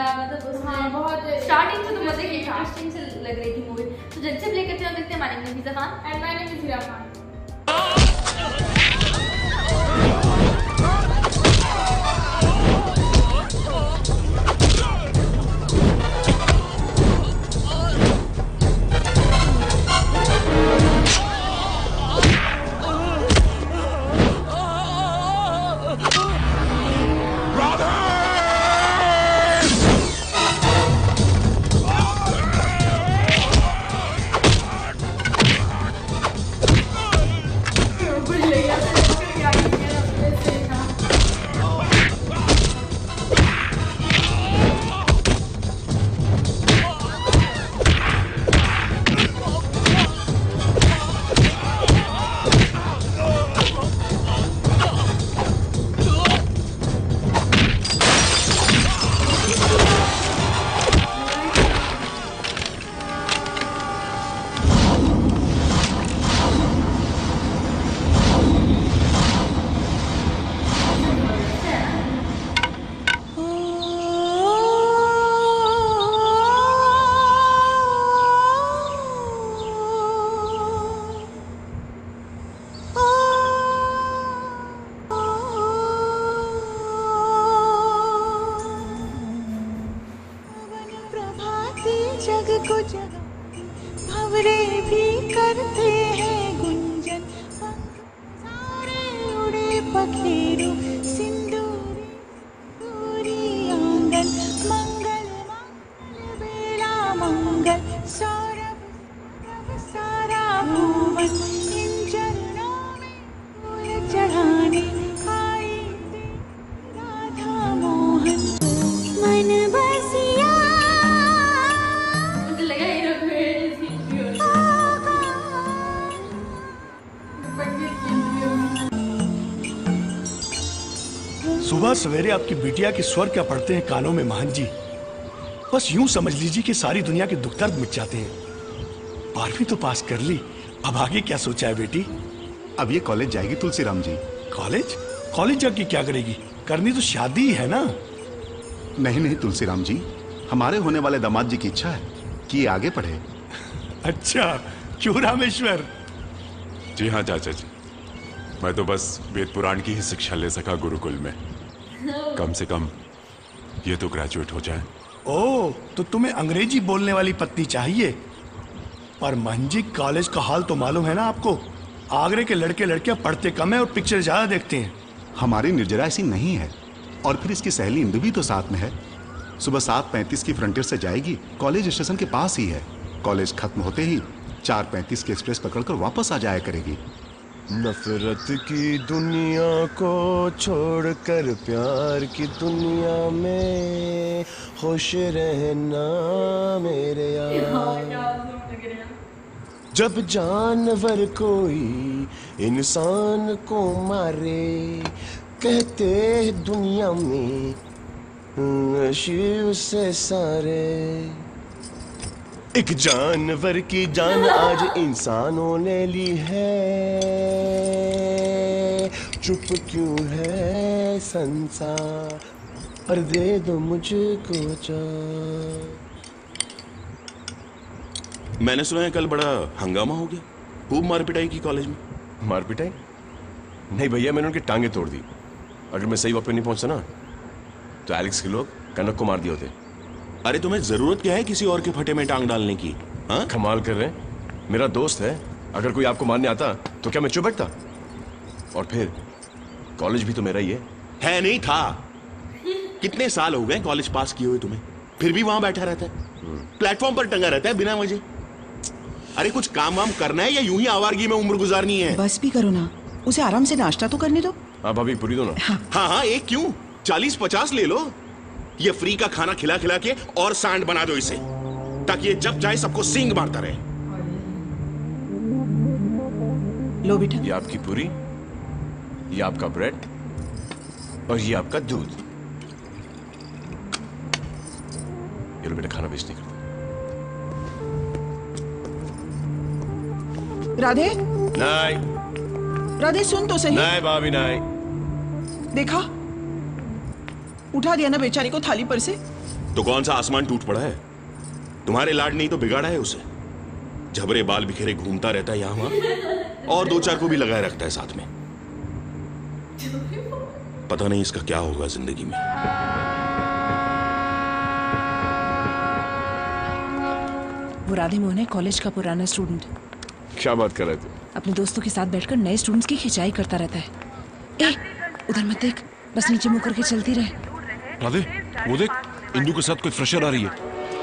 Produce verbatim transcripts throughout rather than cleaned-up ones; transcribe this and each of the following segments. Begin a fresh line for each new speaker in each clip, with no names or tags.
मतलब
हाँ, बहुत
स्टार्टिंग से तो मजे की इंटरेस्टिंग से लग रही थी मूवी। तो जल्दी से प्ले करते हैं, देखते हैं। My name is Nafisa Khan
and my name is Hira Khan.
जग को जगा भंवरे भी करते हैं गुंजन, सारे उड़े पखेरू सिंदूरी दूरी आंगन, मंगल मंगल बेला मंगल, सौरभ सौरभ सारा भुवन, इन चरणों में फूल चढ़ाने आई थी राधा मोहन। मन बसिया
सुबह सवेरे आपकी बिटिया के स्वर क्या पढ़ते हैं कानों में महन जी। बस यूं समझ लीजिए कि सारी दुनिया के दुख दर्द मिट जाते हैं। बारहवीं तो पास कर ली, अब आगे क्या सोचा है बेटी?
अब ये कॉलेज जाएगी तुलसीराम जी।
कॉलेज? कॉलेज जाके क्या करेगी? करनी तो शादी ही है ना।
नहीं नहीं तुलसीराम जी, हमारे होने वाले दामाद जी की इच्छा है कि ये आगे पढ़े।
अच्छा, क्यों रामेश्वर?
जी हाँ चाचा जी, मैं तो बस वेद पुराण की ही शिक्षा ले सका गुरुकुल में। कम से कम ये तो ग्रेजुएट हो जाए।
ओह, तो तुम्हें अंग्रेजी बोलने वाली पत्नी चाहिए। पर महंजी कॉलेज का हाल तो मालूम है ना आपको। आगरे के लड़के लड़कियां पढ़ते कम है और पिक्चर ज्यादा देखते हैं।
हमारी निर्जरा ऐसी नहीं है, और फिर इसकी सहेली इंदु भी तो साथ में है। सुबह सात पैंतीस की फ्रंटियर से जाएगी, कॉलेज स्टेशन के पास ही है। कॉलेज खत्म होते ही चार पैंतीस की एक्सप्रेस पकड़कर वापस आ जाया करेगी।
नफरत की दुनिया को छोड़कर प्यार की दुनिया में खुश रहना मेरे यार। जब जानवर कोई इंसान को मारे, कहते दुनिया में नशीब से सारे। एक जानवर की जान आज इंसानों ने ली है, चुप क्यों है संसार, पर दे दो मुझको जान।
मैंने सुना है कल बड़ा हंगामा हो गया, खूब मार पिटाई की कॉलेज में।
मार पिटाई? नहीं भैया, मैंने उनकी टांगे तोड़ दी। अगर मैं सही वक्त पे नहीं पहुंचा ना तो एलेक्स के लोग कनक को मार दिए होते।
अरे तुम्हें जरूरत क्या है किसी और के फटे में टांग डालने की? हाँ,
कमाल कर रहे हैं, मेरा दोस्त है। अगर कोई आपको मारने आता तो क्या मैं चुप बैठता? और फिर कॉलेज भी तो मेरा ही है।
है नहीं था। कितने साल हो गए कॉलेज पास किए हुए तुम्हें, फिर भी वहां बैठा रहता है, प्लेटफॉर्म पर टंगा रहता है बिना वजह। अरे कुछ काम वाम करना है या यूं ही आवारगी में उम्र गुजारनी है?
बस भी करो ना, उसे आराम से नाश्ता तो करने दो।
हाँ भाभी, पूरी दो ना।
हाँ
हाँ, हाँ एक क्यों, चालीस पचास ले लो। ये फ्री का खाना खिला खिला के और सांड बना दो इसे, ताकि ये जब जाए सबको सींग मारता रहे।
लो बेटा,
ये आपकी पूरी, ये आपका ब्रेड और ये आपका दूध। ये लो बेटा, खाना वेस्ट नहीं करता।
राधे,
नहीं
राधे सुन तो सही।
नहीं भाभी नहीं।
देखा, उठा दिया ना बेचारी को थाली पर से।
तो कौन सा आसमान टूट पड़ा है? तुम्हारे लाड नहीं तो बिगाड़ा है उसे। झबरे बाल बिखेरे घूमता रहता है यहाँ वहां, और दो चार को भी लगाए रखता है साथ में। पता नहीं इसका क्या होगा जिंदगी में।
वो राधे मोहन है, कॉलेज का पुराना स्टूडेंट।
क्या बात कर रहे थे?
अपने दोस्तों के साथ बैठकर नए स्टूडेंट्स की खिंचाई करता रहता है। ए, उधर मत देख, बस नीचे मुंह करके चलती रहे।
राधे, वो देख, इंदु के साथ कोई फ्रेशर आ रही है।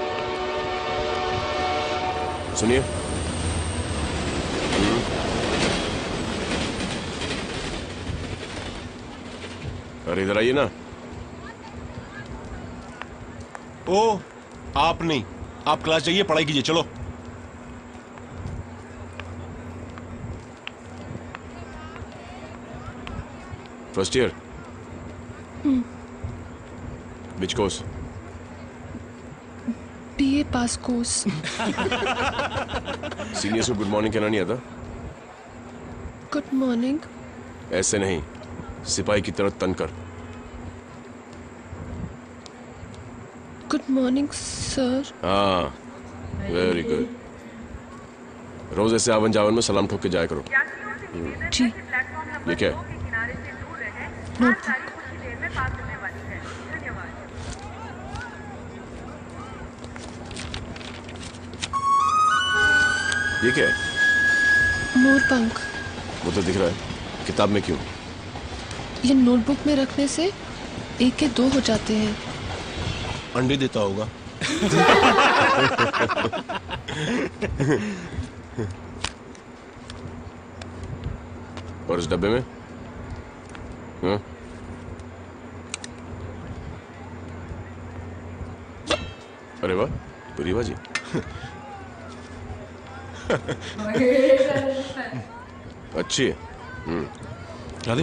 सुनिए, अरे इधर आइए ना।
ओ, आप नहीं, आप क्लास जाइए, पढ़ाई कीजिए, चलो।
First year? Which course?
BA pass course.
Seniors को गुड मॉर्निंग कहना नहीं आता?
Good morning.
ऐसे नहीं, सिपाही की तरह तन कर।
Good morning sir.
हाँ, वेरी गुड। रोज ऐसे आवन जावन में सलाम ठोक के जाया करो।
जी।
ये क्या है?
नोटबुक।
ये क्या है?
मोरपंख।
वो तो दिख रहा है, किताब में क्यों?
ये नोटबुक में रखने से एक के दो हो जाते हैं।
अंडे देता होगा।
और इस डब्बे में? हाँ? अरे वाह, पूरी बाजी। अच्छी है।
राधे,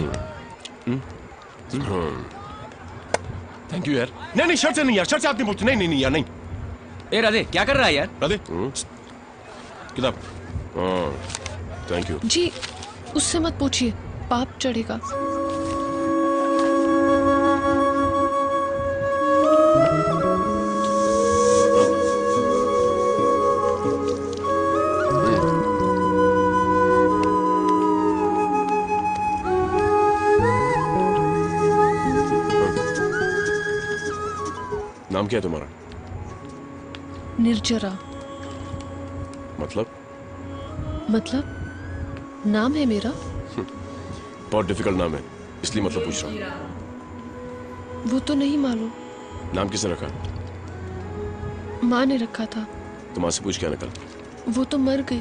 थैंक यू यार।
नहीं नहीं, शर्ट से नहीं यार, शर्ट से आप नहीं बोलते। नहीं नहीं नहीं यार, नहीं।
ए राधे, क्या कर रहा है यार?
राधे, किताब।
हाँ, थैंक यू।
जी, उससे मत पूछिए, पाप चढ़ेगा।
नाम क्या है तुम्हारा?
निर्जरा।
मतलब?
मतलब नाम है मेरा।
बहुत डिफिकल्ट नाम है, इसलिए मतलब पूछ रहा हूँ।
वो तो नहीं मालूम।
नाम किसने रखा?
माँ ने रखा था।
तो माँ से पूछ क्या निकल?
वो तो मर गई।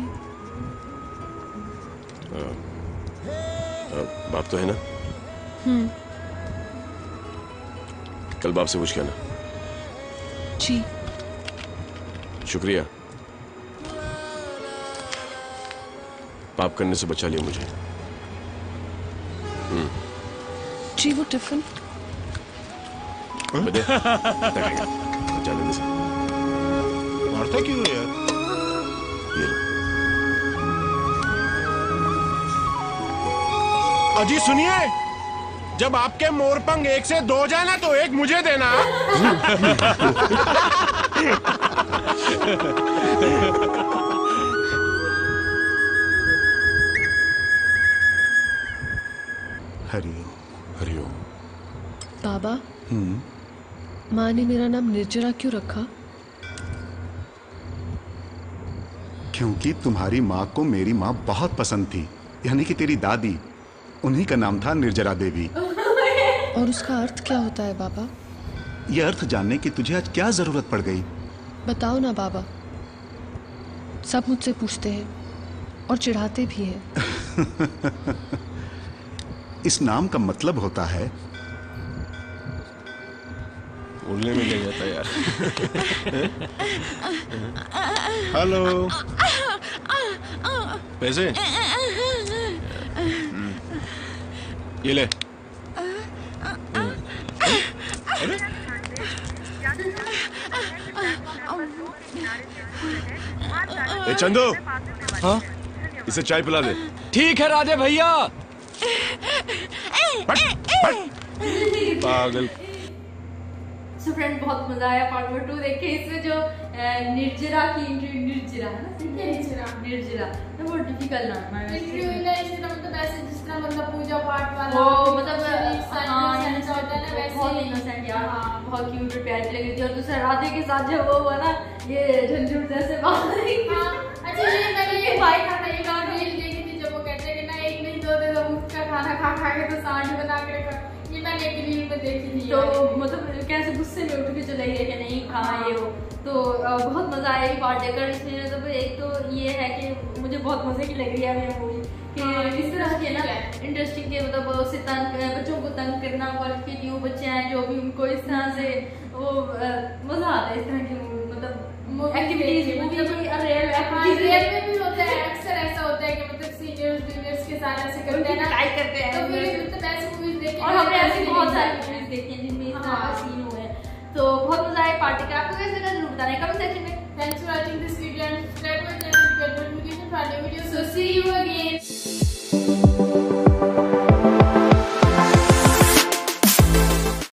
आ, आ, बाप तो है ना?
हम्म।
कल बाप से पूछ क्या ना?
जी।
शुक्रिया, पाप करने से बचा लिया मुझे। हम्म।
जी, वो टिफिन।
बदे, जाने दे से।
मारता क्यों है यार?
ये लो।
अजी सुनिए, जब आपके मोरपंख एक से दो जाए ना, तो एक मुझे देना।
हरिओम।
हरिओम।
बाबा,
हम्म।
माँ ने मेरा नाम निर्जरा क्यों रखा?
क्योंकि तुम्हारी माँ को मेरी माँ बहुत पसंद थी, यानी कि तेरी दादी, उन्हीं का नाम था निर्जरा देवी।
और उसका अर्थ क्या होता है बाबा?
यह अर्थ जानने की तुझे आज क्या जरूरत पड़ गई?
बताओ ना बाबा, सब मुझसे पूछते हैं और चिढ़ाते भी हैं।
इस नाम का मतलब होता है,
बोलने में ले जाता यार। हेलो, पैसे? ये ले। अरे?
ए चंदू,
हाँ?
इसे चाय पिला दे।
ठीक है राधे भैया।
पागल।
सो फ्रेंड बहुत मजा आया पार्ट नंबर टू देख के। इसमें जो निर्जरा की इंटरव्यू, निर्जरा है ना, निर्जरा निर्जरा तो बहुत डिफिकल्ट नाम है इंटरव्यू ना, इसलिए मतलब ऐसे जिस तरह मतलब पूजा पाठ वाला वो मतलब हाँ बहुत इनोसेंट यार, बहुत क्यूट और प्यारी लग रही थी। और दूसरा राधे के साथ जब वो हुआ ना ये झंझुट जैसे बात रही। अच्छा ये मैंने ये भाई खाना ये गाँव रील देखी थी जब वो कहते हैं कि ना एक नहीं दो दे दो मुफ्त का खाना खा खा के तो सांड बना के रखा, ये मैंने एक रील में देखी थी। तो मतलब कैसे गुस्से में उठ के चले गए कि नहीं खाना ये वो। तो बहुत मजा आया ये पार्ट देखकर। इसमें तो एक तो ये है कि मुझे बहुत मजे की लग रही है ये मूवी कि इस तरह के ना इंटरेस्टिंग के मतलब उससे तंग बच्चों को तंग करना, कॉलेज के न्यू बच्चे हैं जो भी उनको इस तरह से वो मजा आता है इस तरह की मतलब एक्टिविटीज रियल रियल में भी होता है। अक्सर ऐसा होता है कि मतलब सीनियर्स जूनियर्स के साथ ऐसे करते हैं ना, ट्राई करते हैं तो फिर मतलब ऐसी मूवीज देखते हैं और हमने ऐसी बहुत सारी मूवीज देखी हैं जिनमें इस तरह का सीन हुए हैं। तो बहुत मजा आया पार्टी का। आपको कैसे लगा जरूर बताना कमेंट सेक्शन में। Thanks for watching this video and subscribe my channel for notification for new videos. So see you again.